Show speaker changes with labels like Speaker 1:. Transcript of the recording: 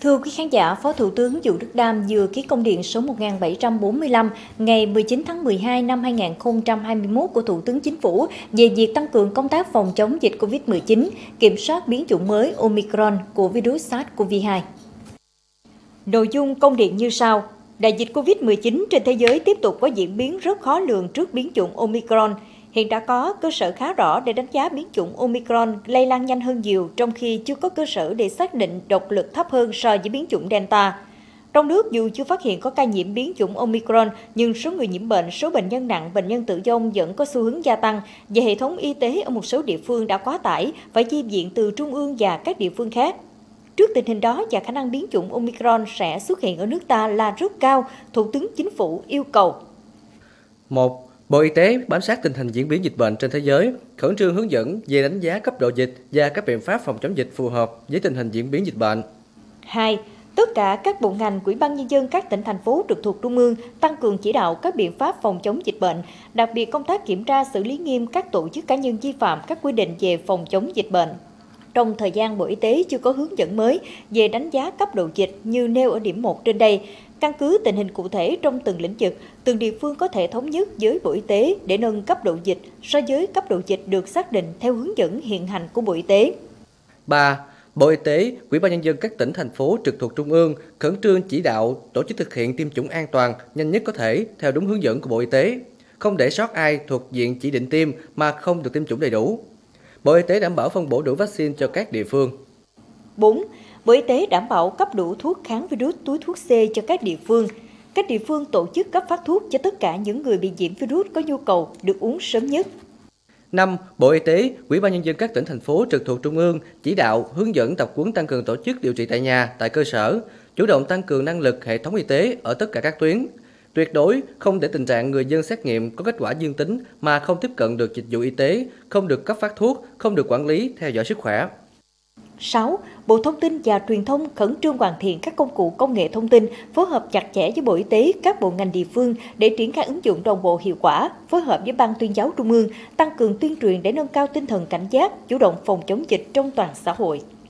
Speaker 1: Thưa quý khán giả, Phó Thủ tướng Vũ Đức Đam vừa ký công điện số 1745 ngày 19 tháng 12 năm 2021 của Thủ tướng Chính phủ về việc tăng cường công tác phòng chống dịch COVID-19, kiểm soát biến chủng mới Omicron của virus SARS-CoV-2. Nội dung công điện như sau. Đại dịch COVID-19 trên thế giới tiếp tục có diễn biến rất khó lường trước biến chủng Omicron. Hiện đã có cơ sở khá rõ để đánh giá biến chủng Omicron lây lan nhanh hơn nhiều, trong khi chưa có cơ sở để xác định độc lực thấp hơn so với biến chủng Delta. Trong nước, dù chưa phát hiện có ca nhiễm biến chủng Omicron, nhưng số người nhiễm bệnh, số bệnh nhân nặng, bệnh nhân tử vong vẫn có xu hướng gia tăng, và hệ thống y tế ở một số địa phương đã quá tải, phải chi viện từ trung ương và các địa phương khác. Trước tình hình đó và khả năng biến chủng Omicron sẽ xuất hiện ở nước ta là rất cao, Thủ tướng Chính phủ yêu cầu.
Speaker 2: 1. Bộ Y tế bám sát tình hình diễn biến dịch bệnh trên thế giới, khẩn trương hướng dẫn về đánh giá cấp độ dịch và các biện pháp phòng chống dịch phù hợp với tình hình diễn biến dịch bệnh.
Speaker 1: 2. Tất cả các bộ ngành, Ủy ban nhân dân các tỉnh thành phố trực thuộc trung ương tăng cường chỉ đạo các biện pháp phòng chống dịch bệnh, đặc biệt công tác kiểm tra xử lý nghiêm các tổ chức cá nhân vi phạm các quy định về phòng chống dịch bệnh. Trong thời gian Bộ Y tế chưa có hướng dẫn mới về đánh giá cấp độ dịch như nêu ở điểm 1 trên đây, căn cứ tình hình cụ thể trong từng lĩnh vực, từng địa phương có thể thống nhất với Bộ Y tế để nâng cấp độ dịch so với cấp độ dịch được xác định theo hướng dẫn hiện hành của Bộ Y tế.
Speaker 2: 3. Bộ Y tế, Ủy ban nhân dân các tỉnh thành phố trực thuộc trung ương khẩn trương chỉ đạo tổ chức thực hiện tiêm chủng an toàn, nhanh nhất có thể theo đúng hướng dẫn của Bộ Y tế, không để sót ai thuộc diện chỉ định tiêm mà không được tiêm chủng đầy đủ. Bộ Y tế đảm bảo phân bổ đủ vaccine cho các địa phương.
Speaker 1: 4. Bộ Y tế đảm bảo cấp đủ thuốc kháng virus túi thuốc C cho các địa phương. Các địa phương tổ chức cấp phát thuốc cho tất cả những người bị nhiễm virus có nhu cầu được uống sớm nhất.
Speaker 2: 5. Bộ Y tế, Ủy ban nhân dân các tỉnh thành phố trực thuộc trung ương chỉ đạo hướng dẫn tập huấn tăng cường tổ chức điều trị tại nhà, tại cơ sở, chủ động tăng cường năng lực hệ thống y tế ở tất cả các tuyến. Tuyệt đối không để tình trạng người dân xét nghiệm có kết quả dương tính mà không tiếp cận được dịch vụ y tế, không được cấp phát thuốc, không được quản lý, theo dõi sức khỏe.
Speaker 1: 6. Bộ Thông tin và Truyền thông khẩn trương hoàn thiện các công cụ công nghệ thông tin, phối hợp chặt chẽ với Bộ Y tế, các bộ ngành địa phương để triển khai ứng dụng đồng bộ hiệu quả, phối hợp với Ban Tuyên giáo Trung ương, tăng cường tuyên truyền để nâng cao tinh thần cảnh giác, chủ động phòng chống dịch trong toàn xã hội.